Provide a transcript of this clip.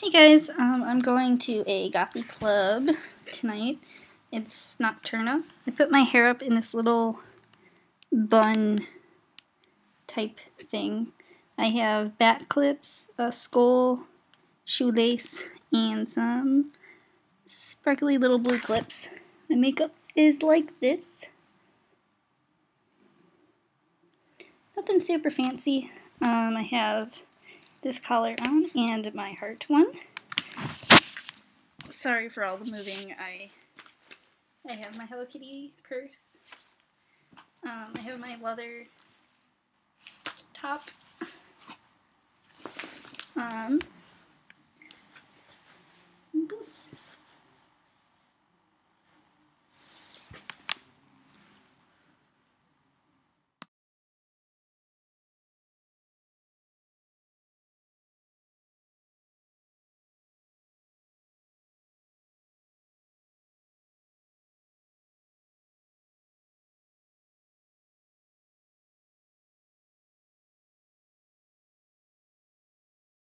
Hey guys, I'm going to a gothy club tonight. It's Nocturna. I put my hair up in this little bun type thing. I have bat clips, a skull, shoelace, and some sparkly little blue clips. My makeup is like this. Nothing super fancy. I have this collar on and my heart one. Sorry for all the moving. I have my Hello Kitty purse. I have my leather top.